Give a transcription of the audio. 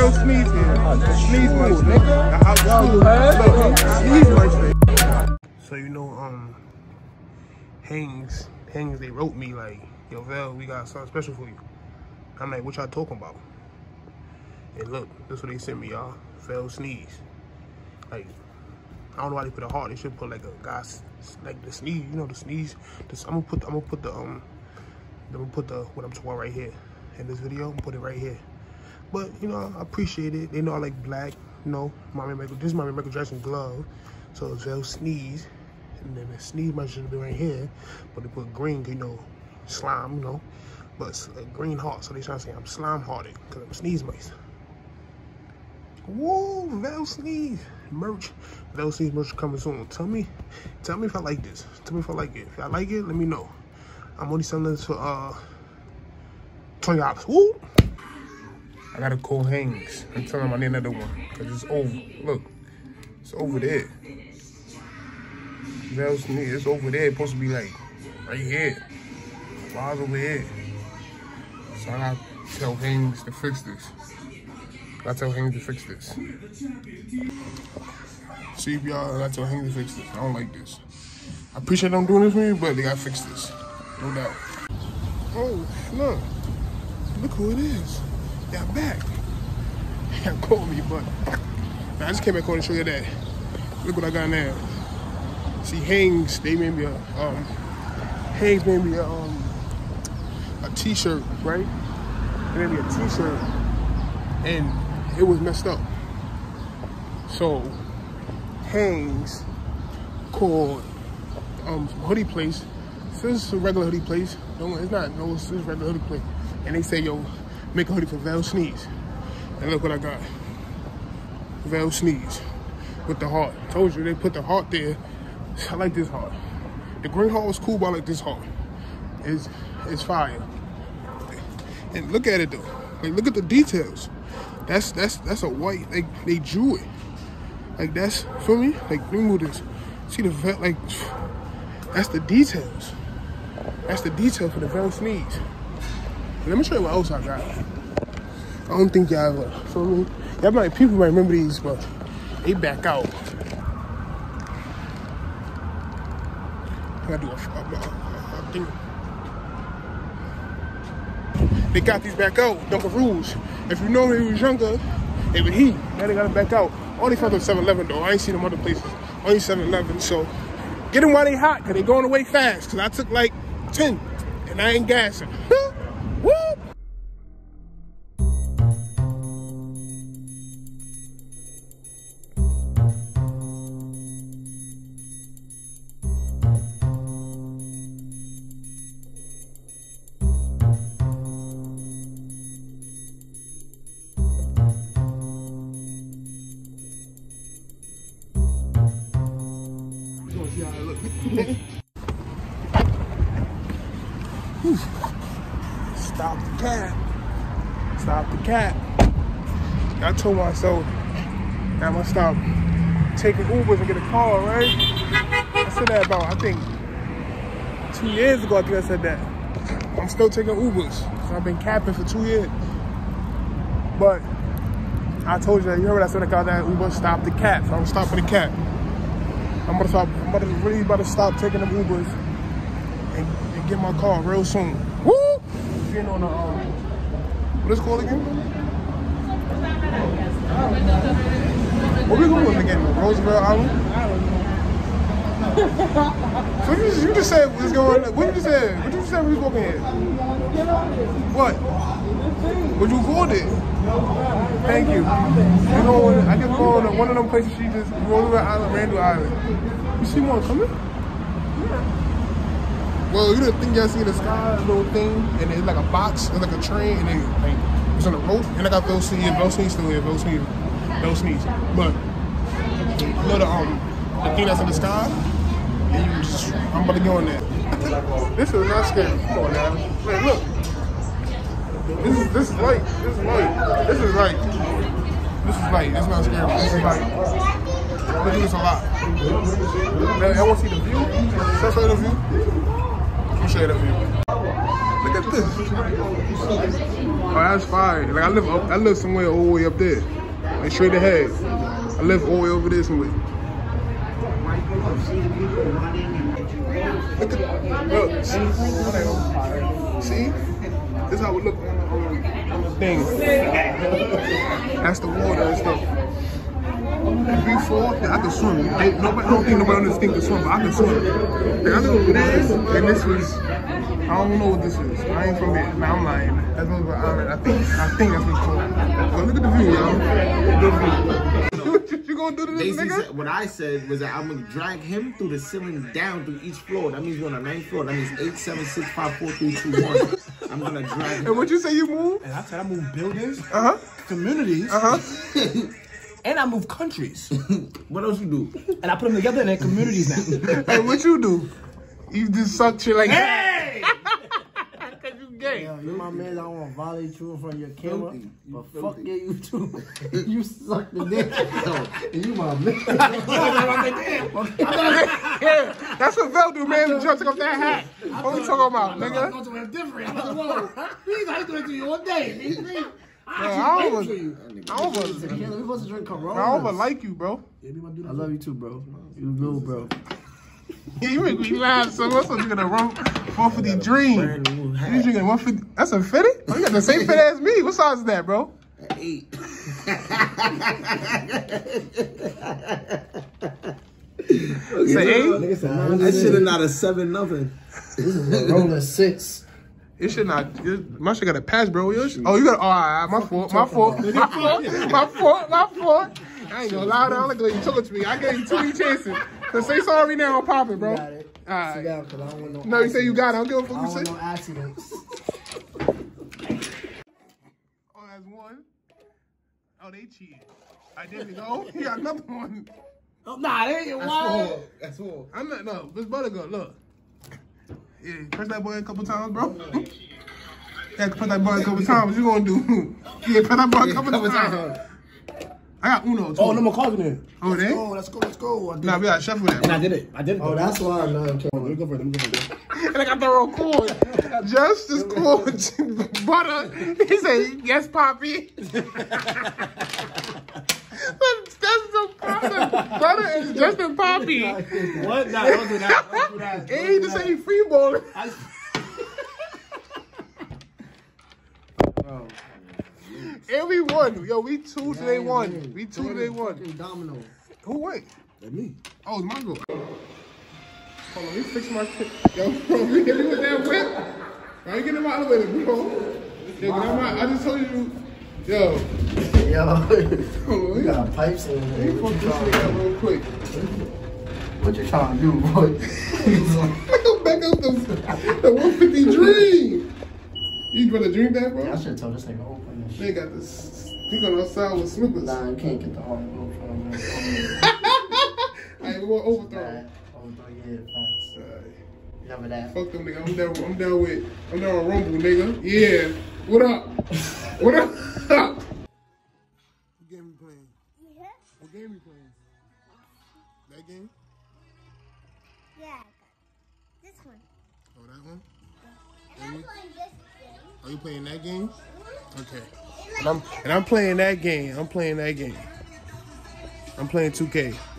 Veil Sneeze here. Sneeze Meister. Sneeze Meister. So you know, Hangs, they wrote me like, yo, Veil, we got something special for you. I'm like, what y'all talking about? And look, that's what they sent me, y'all. Veil Sneeze. Like, I don't know why they put a heart. They should put like a guy's, like the sneeze. You know, the sneeze. I'm gonna put the what I'm talking about right here in this video. I'm gonna put it right here. But you know, I appreciate it. They know I like black. You know, this is my Michael Jackson glove. So it's Veil Sneeze, and then the sneeze might should be right here. But they put green, you know, slime. You know, but it's a green heart. So they trying to say I'm slime hearted because I'm a sneeze meister. Whoa, Veil Sneeze merch. Veil Sneeze merch coming soon. Tell me if I like this. Tell me if I like it. If I like it, let me know. I'm only selling this for $20. Woo! I gotta call Hangs and tell him I need another one. Cause it's over. Look. It's over there. Veil Sneeze, it's over there. It's supposed to be like right here. Why is over here? So I gotta tell Hangs to fix this. I tell Hangs to fix this. See if y'all, I tell Hangs to fix this. I don't like this. I appreciate them doing this for me, but they gotta fix this. No doubt. Oh, no. Look who it is. They're back. They gotta call me, but I just came back on to show you that. Look what I got now. See, Hangs, they made me a, Hangs made me a t-shirt, right? They made me a t-shirt, and it was messed up. So Hangs called some hoodie place. So this is a regular hoodie place. No, it's not. No, it's a regular hoodie place. And they say, yo, make a hoodie for Veil Sneeze. And look what I got. Veil Sneeze with the heart. Told you they put the heart there. I like this heart. The green heart was cool, but I like this heart. It's fire. And look at it though. Like, look at the details. That's a white, like they drew it. Like that's, feel me? Like, let me move this. See the vet, like, that's the details. That's the detail for the Veil Sneeze. And let me show you what else I got. I don't think y'all ever, feel me? People might remember these, but they back out. I gotta do a thing. They got these back out, Dunkaroos. If you know when he was younger, they were heat. Now they got them back out. Only found them 7-Eleven though. I ain't seen them other places. Only 7-Eleven. So get them while they hot, cause they going away fast. Cause I took like 10 and I ain't gassing. Woo! Stop the cat. Stop the cat. I told myself I'm gonna stop taking Ubers and get a car, right? I said that about, I think, 2 years ago. I think I said that. I'm still taking Ubers. So I've been capping for 2 years. But I told you that, you heard what I said about that Uber, stop the cap. So I'm stopping the cap. I'm really about to stop taking them Ubers and get my car real soon. Woo! Getting on the, what is it called again? What we going again? Roosevelt Island? So you just said what's going on? What did you say? What did you say we was walking here? What? What you called it? Thank you. I just go on one of them places. She just Roosevelt Island, Randall Island. You see one coming? Yeah. Well, you didn't think y'all see the sky little thing, and it's like a box, it's like a train, and then like it's on a rope. And I got Veil Sneeze still here, Veil Sneeze. But you know the thing that's in the sky, and you just, I'm about to go on that. This is not scary. Come on now, man, look. This is light. This is light. This is light. This is light. It's not scary. This is light. I do this a lot. Man, I want to see the view. Should I show you the view? Let me show you the view. Look at this? Oh, that's fire. Like I live somewhere all the way up there. Like straight ahead. I live all the way over there somewhere. Look at look. See? This is how it look on the thing. That's the water and stuff. Before, I can swim. I don't think nobody on this thing can swim, but I can swim. Like, I know what this, and this was, I don't know what this is. I ain't from there. Nah, I'm lying. That's what I think that's what it's called. But look at the view, y'all. You gonna do to this nigga? What I said was that I'm gonna drag him through the ceiling down through each floor. That means we're on the 9th floor. That means 8, 7, 6, 5, 4, 3, 2, 1. I'm gonna drag him. And what you say you move? And I said I move buildings, Communities, and I move countries. What else you do? And I put them together in their communities now. Hey, what you do? You just suck shit like Hey! Cause you gay. Yo, you my man, I don't want to violate you in front of your camera, but fuck yeah, you too. You suck the dick. And you my man. Yeah, that's what Vel do, man. You trying to take off that hat. What we talking about, nigga? I'm going different. I'm like, whoa. Please, I do it to you all day. I don't like you, bro. I love you too, bro. You little bro. You make me laugh, so what's up? You're gonna run 150 Dream. You drinking 150? That's a fitted? Oh, you got the same fit as me. What size is that, bro? 8. Say 8? That shit is not a 7 nothing. This is a rolling 6. It should not. My shit got a pass, bro. Oh, you got. Oh, my fault. My fault. My fault. I ain't gonna lie down. Like you took it to me. I gave you 2 chances. So say sorry now. I'm popping, bro. You got it. All right. Down, I don't want No, you say you got it. I don't give a fuck I you don't say. want no accidents. Oh, that's 1. Oh, they cheated. All right, there we go. You got another one. Oh, nah, they ain't wild. That's 4. I'm not. No, this butter go. Look. Yeah, press that boy a couple times, bro. Yeah, press that boy a couple times. What you gonna do? Yeah, press that boy a couple times. I got Uno too. Oh, no more cards in there. Oh, they? Let's go. Nah, we gotta shuffle that. And I did it. Oh, that's why I know. Okay. Let me go for it. And I got the real cord. Just as cord. Butter. He said, yes, Poppy. That's so Poppy. Butter is just a Poppy. What? Nah, don't do that. Don't do that. And he just said he free balling. And we won. Yo, we 2 to they won. We 2 to they won. Domino. Who won? That's me. Oh, it's my goal. Hold on, let me fix my shit. Yo, bro, you hit me with that whip? Why you getting in my elevator, bro? Yeah, but I just told you. Yo. Yo. Hold on, We got pipes in Let me there. fuck this thing up real quick. What you trying to do, boy? Back up the 150 Dream. You gonna drink that, bro? I should have told this nigga open this shit. They got this. He going outside with slippers. Nah, you can't get the arm from him. Alright, we want overthrow. Overthrow, yeah, facts. Never that. Fuck them, nigga. I'm down with Rumble, nigga. Yeah. What up? What up? What game we playing? Yeah. What game we playing? That game? Yeah. This one. Oh, that one? And I'm playing this game. Are you playing that game? Okay. And I'm playing that game. I'm playing 2K.